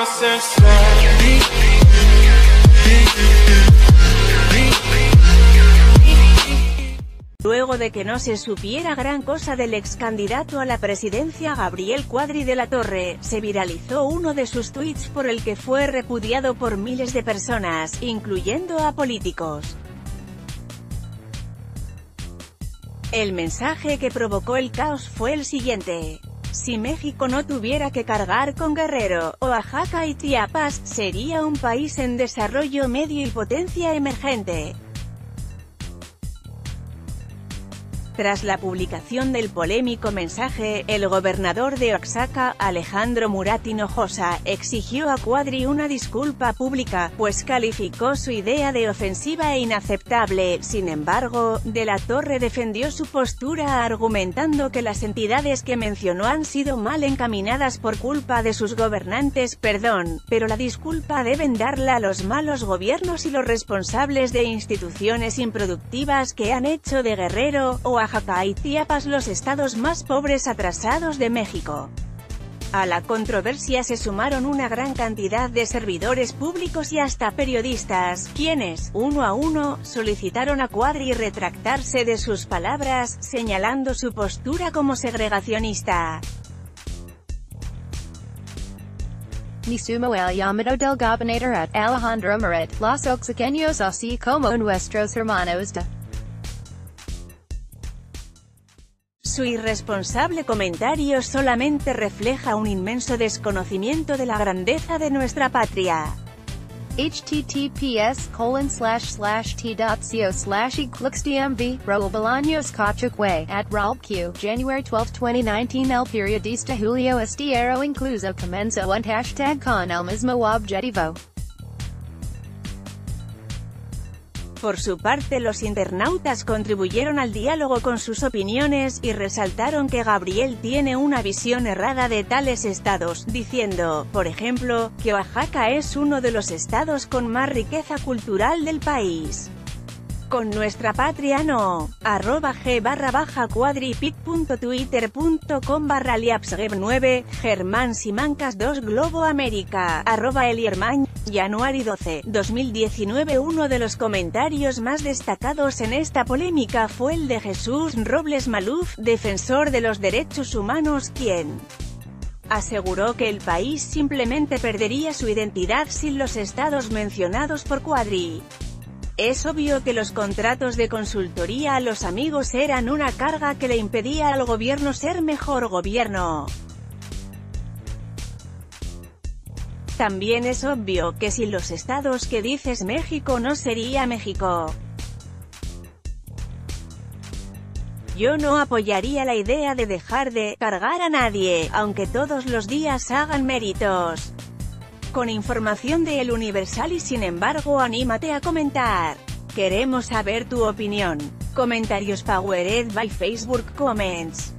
Luego de que no se supiera gran cosa del ex candidato a la presidencia Gabriel Cuadri de la Torre, se viralizó uno de sus tweets por el que fue repudiado por miles de personas, incluyendo a políticos. El mensaje que provocó el caos fue el siguiente: si México no tuviera que cargar con Guerrero, Oaxaca y Chiapas, sería un país en desarrollo medio y potencia emergente. Tras la publicación del polémico mensaje, el gobernador de Oaxaca, Alejandro Murat Hinojosa, exigió a Cuadri una disculpa pública, pues calificó su idea de ofensiva e inaceptable. Sin embargo, de la Torre defendió su postura argumentando que las entidades que mencionó han sido mal encaminadas por culpa de sus gobernantes. Perdón, pero la disculpa deben darla a los malos gobiernos y los responsables de instituciones improductivas que han hecho de Guerrero, Oaxaca y Chiapas los estados más pobres atrasados de México. A la controversia se sumaron una gran cantidad de servidores públicos y hasta periodistas, quienes, uno a uno, solicitaron a Cuadri retractarse de sus palabras, señalando su postura como segregacionista. Ni sumo el llamado del gobernador at Alejandro Murat, los oaxaqueños así como nuestros hermanos de Su irresponsable comentario solamente refleja un inmenso desconocimiento de la grandeza de nuestra patria. https://t.co/eclixdmv, Raúl Bolaños Cachuque, at Raúl Q, January 12, 2019. El periodista Julio Estiero incluso comenzó un hashtag con el mismo objetivo. Por su parte, los internautas contribuyeron al diálogo con sus opiniones, y resaltaron que Gabriel tiene una visión errada de tales estados, diciendo, por ejemplo, que Oaxaca es uno de los estados con más riqueza cultural del país. Con nuestra patria no. @g_cuadripic.twitter.com/liapsgeb9, Germán Simancas 2 Globo América, @eliermañ, January 12, 2019. Uno de los comentarios más destacados en esta polémica fue el de Jesús Robles Maluf, defensor de los derechos humanos, quien aseguró que el país simplemente perdería su identidad sin los estados mencionados por Cuadri. Es obvio que los contratos de consultoría a los amigos eran una carga que le impedía al gobierno ser mejor gobierno. También es obvio que sin los estados que dices México no sería México. Yo no apoyaría la idea de dejar de cargar a nadie, aunque todos los días hagan méritos. Con información de El Universal. Y sin embargo, anímate a comentar. Queremos saber tu opinión. Comentarios powered by Facebook Comments.